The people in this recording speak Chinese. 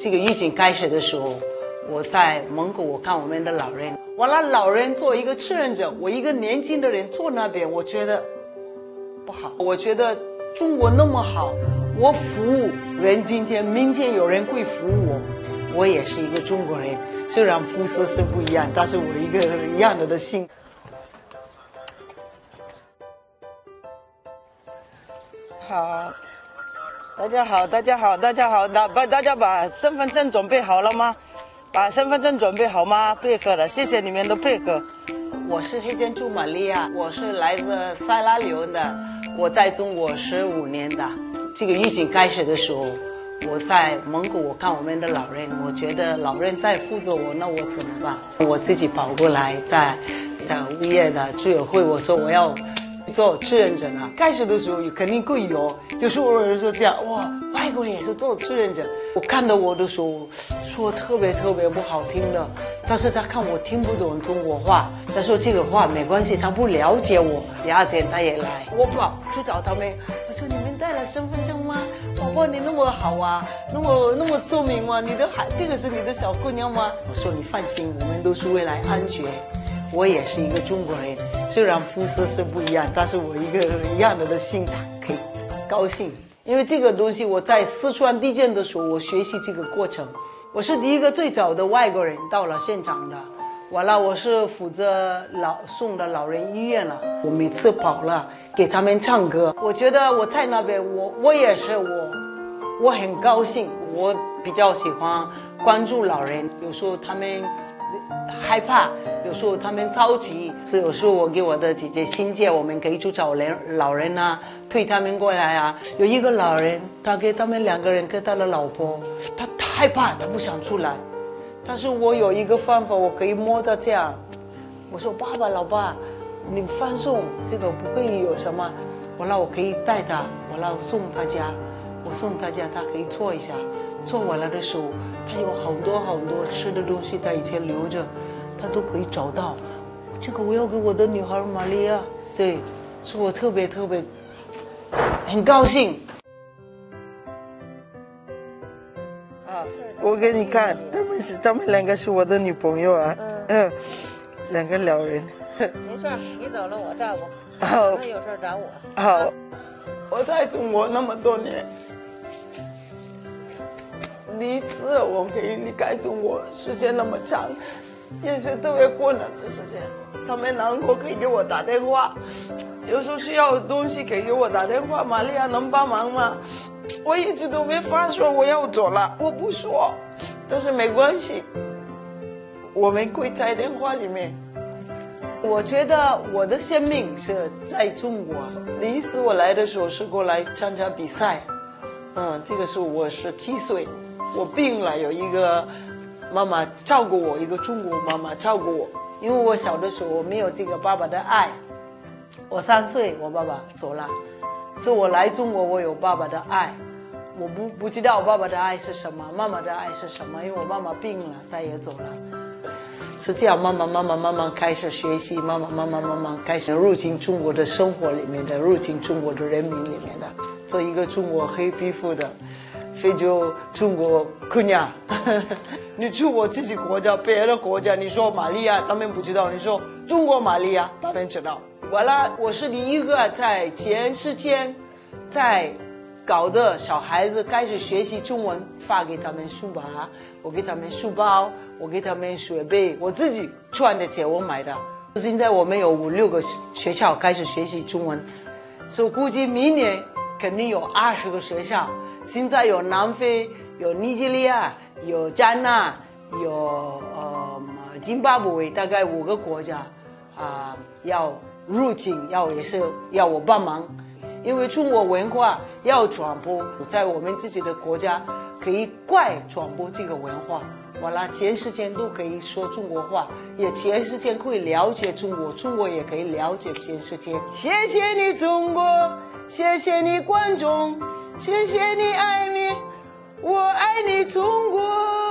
这个疫情开始的时候，我在门口我看我们的老人，完了老人做一个志愿者，我一个年轻的人坐那边，我觉得不好。我觉得中国那么好，我服务人，今天明天有人会服务我，我也是一个中国人，虽然肤色是不一样，但是我一个一样的心。好，大家好，大家好，大家好，大家把身份证准备好了吗？把身份证准备好吗？配合了，谢谢你们的配合。我是黑珍珠玛利亚，我是来自塞拉利翁的，我在中国15年的。这个疫情开始的时候，我在门口我看我们的老人，我觉得老人在扶着我，那我怎么办？我自己跑过来，在物业的居委会，我说我要做志愿者呢。开始的时候肯定会有时候有人说这样，哇，外国人也是做志愿者。我看到我的时候说特别不好听的，但是他看我听不懂中国话，他说这个话没关系，他不了解我。第二天他也来，我跑去找他们，我说你们带了身份证吗？宝宝你那么好啊，那么聪明吗？这个是你的小姑娘吗？我说你放心，我们都是为了安全。我也是一个中国人，虽然肤色是不一样，但是我一个一样的心可以高兴。因为这个东西我在四川地震的时候，我学习这个过程，我是第一个最早的外国人到了现场的。完了，我是负责送到老人医院了。我每次跑了给他们唱歌，我觉得我在那边，我也是我很高兴。我比较喜欢关注老人，有时候他们害怕，有时候他们着急，所以有时候我给我的姐姐欣姐，我们可以去找老人啊，推他们过来啊。有一个老人，他给他们2个人跟他的老婆，他害怕，他不想出来，但是我有一个方法，我可以摸到这样，我说爸爸老爸，你放松，这个不会有什么，完了我可以带他，完了送他家，我送他家，他可以坐一下。做完了的时候，他有好多吃的东西，他以前留着，他都可以找到。这个我要给我的女孩玛利亚，对，是我特别很高兴。啊，我给你看，他们2个是我的女朋友啊，2个老人。 没事，你走了我照顾。 好， 他有事找我。 好，我在中国那么多年。第一次我可以离开中国时间那么长，也是特别困难的时间。他们难过可以给我打电话，有时候需要东西可以给我打电话，玛利亚能帮忙吗？我一直都没法说我要走了，我不说，但是没关系，我们会在电话里面。我觉得我的生命是在中国。第一次我来的时候是过来参加比赛，这个时候我17岁。我病了，有一个妈妈照顾我，一个中国妈妈照顾我。因为我小的时候我没有这个爸爸的爱，我3岁我爸爸走了，所以我来中国我有爸爸的爱。我不知道爸爸的爱是什么，妈妈的爱是什么，因为我妈妈病了，她也走了。是这样，慢慢开始学习，慢慢开始入侵中国的生活里面的，入侵中国的人民里面的，做一个中国黑皮肤的非洲中国姑娘。你去我自己国家，别的国家，你说玛利亚，他们不知道；你说中国玛利亚，他们知道。完了，我是第一个在全世界在搞的小孩子开始学习中文，发给他们书吧，我给他们书包，我给他们水杯，我自己赚的钱我买的。现在我们有5、6个学校开始学习中文，所以估计明年肯定有20个学校。现在有南非，有尼日利亚，有加纳，有津巴布韦，大概5个国家要入境，也是要我帮忙。因为中国文化要传播，在我们自己的国家可以快传播这个文化，完了全世界都可以说中国话，也全世界会了解中国，中国也可以了解全世界。谢谢你中国，谢谢你观众，谢谢你爱民，我爱你中国。